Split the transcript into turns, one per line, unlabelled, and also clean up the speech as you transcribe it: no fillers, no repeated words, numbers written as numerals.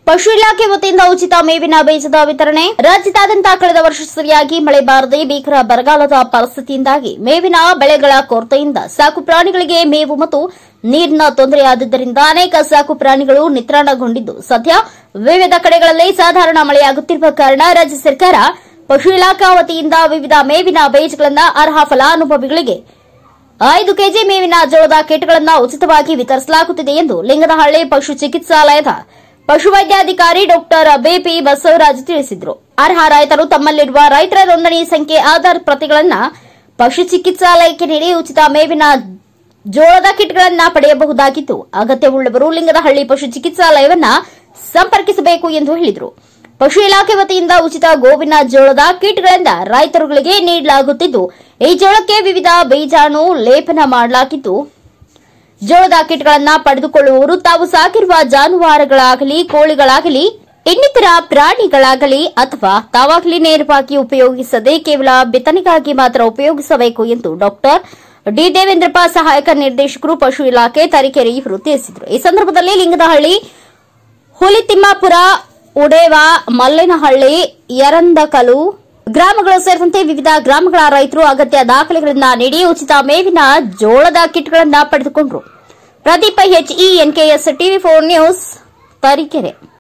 ಪಶು ಇಲಾಖೆ ವತಿಯಿಂದ ಉಚಿತ ಮೇವಿನ ಬೀಜದ ವಿತರಣೆ. ರಾಜ್ಯದಾದ್ಯಂತ ಕಳೆದ ವರ್ಷ ಸರಿಯಾಗಿ ಮಳೆ ಬಾರದೆ ಭೀಕರ ಬರಗಾಲದ ಪರಿಸ್ಥಿತಿಯಿಂದಾಗಿ ಮೇವಿನ ಬೆಳೆಗಳ ಕೊರತೆಯಿಂದ ಸಾಕು ಪ್ರಾಣಿಗಳಿಗೆ ಮೇವು ಮತ್ತು ನೀರಿನ ತೊಂದರೆಯಾದ್ದರಿಂದ ಅನೇಕ ಸಾಕು ಪ್ರಾಣಿಗಳು ನಿತ್ರಾಣಗೊಂಡಿದ್ದು, ಸದ್ಯ ವಿವಿಧ ಕಡೆಗಳಲ್ಲಿ ಸಾಧಾರಣ ಮಳೆಯಾಗುತ್ತಿರುವ ಕಾರಣ ರಾಜ್ಯ ಸರ್ಕಾರ ಪಶು ಇಲಾಖಾ ವತಿಯಿಂದ ವಿವಿಧ ಮೇವಿನ ಬೀಜಗಳನ್ನು ಅರ್ಹ ಫಲಾನುಭವಿಗಳಿಗೆ 5 ಕೆಜಿ ಮೇವಿನ ಜೋಳದ ಕಿಟ್ಗಳನ್ನು ಉಚಿತವಾಗಿ ವಿತರಿಸಲಾಗುತ್ತಿದೆ ಎಂದು ಲಿಂಗದಹಳ್ಳಿ ಪಶು ಚಿಕಿತ್ಸಾಲಯದ ಪಶುವೈದ್ಯಾಧಿಕಾರಿ ಡಾಕ್ಟರ್ ಬಿಪಿ ಬಸವರಾಜ್ ತಿಳಿಸಿದರು. ಅರ್ಹ ರೈತರು ತಮ್ಮಲ್ಲಿರುವ ರೈತರ ನೋಂದಣಿ ಸಂಖ್ಯೆ, ಆಧಾರ್ ಪ್ರತಿಗಳನ್ನು ಪಶು ಚಿಕಿತ್ಸಾಲಯಕ್ಕೆ ನೀಡಿ ಉಚಿತ ಮೇವಿನ ಜೋಳದ ಕಿಟ್ಗಳನ್ನು ಪಡೆಯಬಹುದಾಗಿದ್ದು, ಅಗತ್ಯವುಳ್ಳವರು ಲಿಂಗದಹಳ್ಳಿ ಪಶು ಚಿಕಿತ್ಸಾಲಯವನ್ನು ಸಂಪರ್ಕಿಸಬೇಕು ಎಂದು ಹೇಳಿದರು. ಪಶು ಇಲಾಖೆ ವತಿಯಿಂದ ಉಚಿತ ಗೋವಿನ ಜೋಳದ ಕಿಟ್ಗಳಿಂದ ರೈತರುಗಳಿಗೆ ನೀಡಲಾಗುತ್ತಿದ್ದು, ಈ ಜೋಳಕ್ಕೆ ವಿವಿಧ ಬೀಜಾಣು ಲೇಪನ ಮಾಡಲಾಗಿದ್ದು, ಜೋಳದ ಕಿಟ್ಗಳನ್ನು ಪಡೆದುಕೊಳ್ಳುವವರು ತಾವು ಸಾಕಿರುವ ಜಾನುವಾರುಗಳಾಗಲಿ, ಕೋಳಿಗಳಾಗಲಿ, ಇನ್ನಿತರ ಪ್ರಾಣಿಗಳಾಗಲಿ ಅಥವಾ ತಾವಾಗಲಿ ನೇರವಾಗಿ ಉಪಯೋಗಿಸದೆ ಕೇವಲ ಬಿತ್ತನೆಗಾಗಿ ಮಾತ್ರ ಉಪಯೋಗಿಸಬೇಕು ಎಂದು ಡಾಕ್ಟರ್ ಡಿ ದೇವೇಂದ್ರಪ್ಪ, ಸಹಾಯಕ ನಿರ್ದೇಶಕರು, ಪಶು ಇಲಾಖೆ, ತರೀಕೆರೆ ಇವರು ತಿಳಿಸಿದರು. ಈ ಸಂದರ್ಭದಲ್ಲಿ ಲಿಂಗದಹಳ್ಳಿ, ಹುಲಿತಿಮ್ಮಾಪುರ, ಉಡೇವ, ಮಲ್ಲೇನಹಳ್ಳಿ, ಯರಂದಕಲು ಗ್ರಾಮಗಳು ಸೇರಿದಂತೆ ವಿವಿಧ ಗ್ರಾಮಗಳ ರೈತರು ಅಗತ್ಯ ದಾಖಲೆಗಳನ್ನು ನೀಡಿ ಉಚಿತ ಮೇವಿನ ಜೋಳದ ಕಿಟ್ಗಳನ್ನು ಪಡೆದುಕೊಂಡರು. Pradeep HE NKS TV4 news, Tarikere.